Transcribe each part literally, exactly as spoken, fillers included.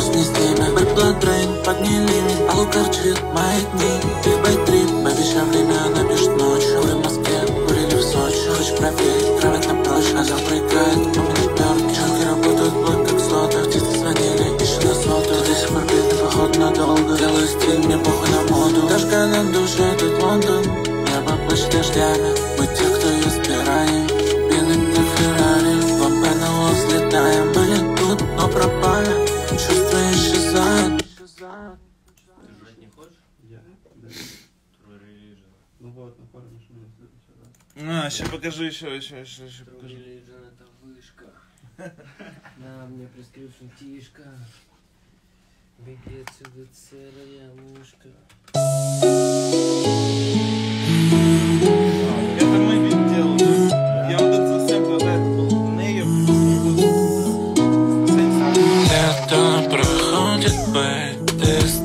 вопрос не с ними. Бэк дрейн, подняли лимит, а укорчит мои дни. Ты бэйтрип, обещал время, напишет ночью. Вы в Москве, курили в Сочи. Хочешь проверить, кровать на проще, а завтра играет, у меня пёрк. Челки работают блок как слоты, птицы звонили, ищу на соту. До сих пор битый, походу надолго. Делаю стиль, мне похуй на моду. Дождка на душе, тут Лондон. Небо плачет дождями, мы те, кто есть пирани. Пинок на Феррари, лампы на лоб взлетаем. Были тут, но пропали, чувства исчезают. Жрать не хочешь? Я? Да. True Religion. Ну вот, на пару машины следующий раз. А, сейчас покажи еще, еще, еще, еще True покажи. Religion это вышка. На мне прескрипшн тишка. Беги отсюда, целая мушка. Это мы ведь делали. Я вот этот сэмпл, это был Нейв. Это проходит бэйт-тест.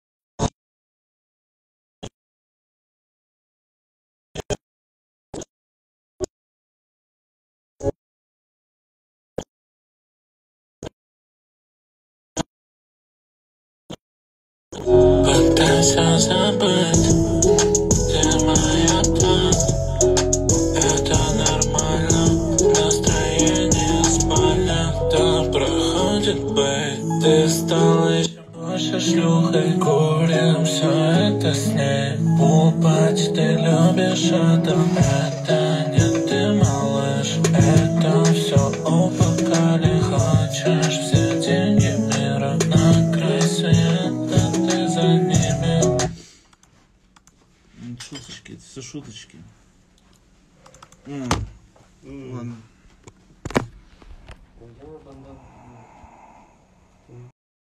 Пытайся забыть, ты моя план. Это нормально, настроение спальня. Да проходит бэйт, ты стала еще больше шлюхой. Курим все это с ней. Пупать ты любишь это, это не ты, малыш. Это все упакали, хочешь все деньги мира. На край света ты за ними. Шуточки, это все шуточки. М.